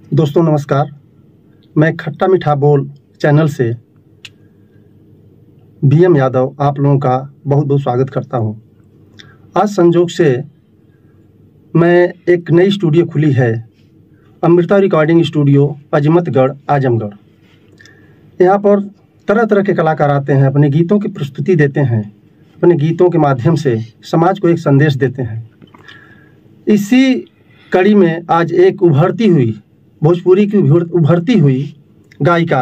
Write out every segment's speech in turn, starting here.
दोस्तों नमस्कार। मैं खट्टा मीठा बोल चैनल से BM यादव आप लोगों का बहुत बहुत स्वागत करता हूं। आज संजोग से मैं एक नई स्टूडियो खुली है, अमृता रिकॉर्डिंग स्टूडियो, अजमतगढ़, आजमगढ़। यहाँ पर तरह तरह के कलाकार आते हैं, अपने गीतों की प्रस्तुति देते हैं, अपने गीतों के माध्यम से समाज को एक संदेश देते हैं। इसी कड़ी में आज एक उभरती हुई भोजपुरी की उभरती हुई गायिका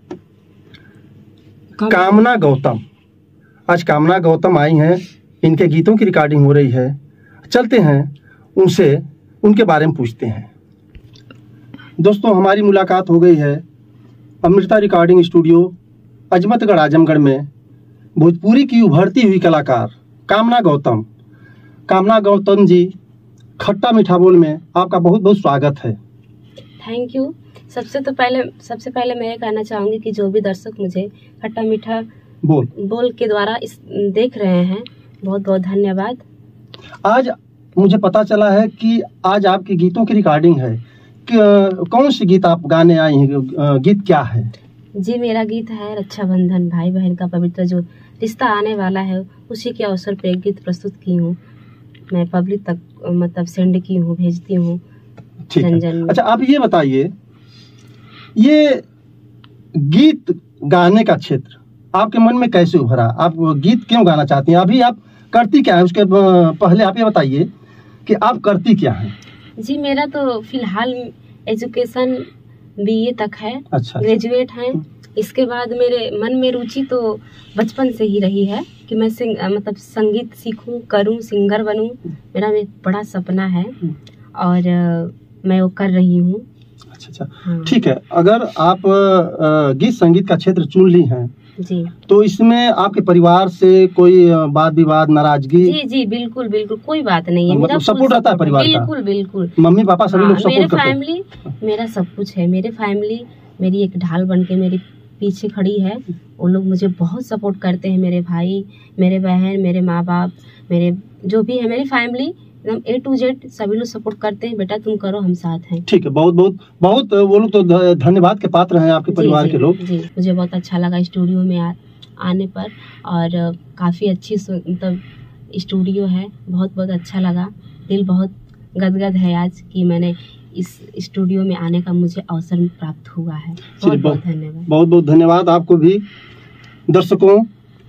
कामना गौतम, आज कामना गौतम आई हैं। इनके गीतों की रिकॉर्डिंग हो रही है। चलते हैं उनसे, उनके बारे में पूछते हैं। दोस्तों हमारी मुलाकात हो गई है अमृता रिकॉर्डिंग स्टूडियो, अजमतगढ़, आजमगढ़ में भोजपुरी की उभरती हुई कलाकार कामना गौतम। कामना गौतम जी, खट्टा मीठा बोल में आपका बहुत बहुत स्वागत है। Thank you. सबसे पहले मैं ये कहना चाहूँगी कि जो भी दर्शक मुझे खट्टा मीठा बोल के द्वारा देख रहे हैं, बहुत बहुत धन्यवाद। आज मुझे पता चला है कि आज आपके गीतों की रिकॉर्डिंग है। कौन सी गीत आप गाने आई हैं? गीत क्या है? जी, मेरा गीत है रक्षाबंधन, भाई बहन का पवित्र जो रिश्ता आने वाला है, उसी के अवसर पर एक गीत प्रस्तुत की हूँ। मैं पब्लिक तक मतलब सेंड की हूँ, भेजती हूँ। अच्छा, आप ये बताइए, ये गीत गाने का क्षेत्र आपके मन में कैसे उभरा? आप गीत क्यों गाना चाहती हैं? अभी आप करती क्या है? उसके पहले आप ये बताइए कि आप करती क्या हैं? जी, मेरा तो फिलहाल एजुकेशन BA तक है। अच्छा, ग्रेजुएट हैं। इसके बाद मेरे मन में रुचि तो बचपन से ही रही है कि मैं मतलब संगीत सीखूं, करूं, सिंगर बनूं। मेरा एक बड़ा सपना है और मैं वो कर रही हूँ। अच्छा, हाँ। ठीक है। अगर आप गीत संगीत का क्षेत्र चुन ली हैं जी, तो इसमें आपके परिवार से कोई वाद विवाद, नाराजगी? जी, बिल्कुल कोई बात नहीं है। मतलब सपोर्ट रहता है परिवार का? बिल्कुल। मम्मी पापा सभी लोग सपोर्ट करते हैं? मेरे फैमिली मेरा सब कुछ है। मेरे फैमिली मेरी एक ढाल बन के मेरे पीछे खड़ी है। वो लोग मुझे बहुत सपोर्ट करते हैं। मेरे भाई, मेरे बहन, मेरे माँ बाप, मेरे जो भी है, मेरी फैमिली एकदम A to Z सभी लोग सपोर्ट करते हैं। बेटा तुम करो, हम साथ हैं। ठीक है, बहुत वो लोग तो धन्यवाद के पात्र हैं, आपके परिवार के लोग। जी, मुझे बहुत अच्छा लगा स्टूडियो में आने पर, और काफ़ी अच्छी मतलब स्टूडियो है। बहुत अच्छा लगा। दिल बहुत गदगद है आज कि मैंने इस स्टूडियो में आने का मुझे अवसर प्राप्त हुआ है। बहुत धन्यवाद। बहुत धन्यवाद आपको भी। दर्शकों,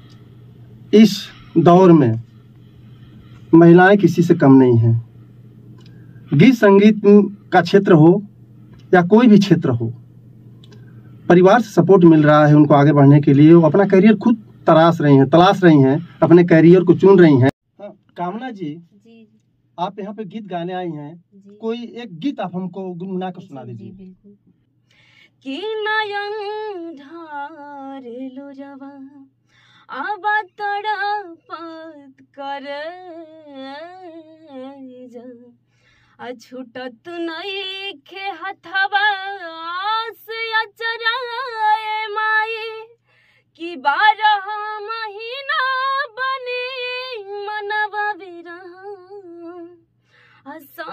इस दौर में महिलाएं किसी से कम नहीं हैं। गीत संगीत का क्षेत्र हो या कोई भी क्षेत्र हो, परिवार से सपोर्ट मिल रहा है उनको आगे बढ़ने के लिए। वो अपना करियर खुद तलाश रही हैं, अपने करियर को चुन रही हैं। हाँ, कामना जी, आप यहाँ पे गीत गाने आई हैं। कोई एक गीत आप हमको गुनगुना कर सुना दीजिए। बिल्कुल। कि नयन ढारे लो रवा अब तड़पत कर छूटत नहीं खे हथवा से अचराए माई कि 12 महीना बनी मनवा विरह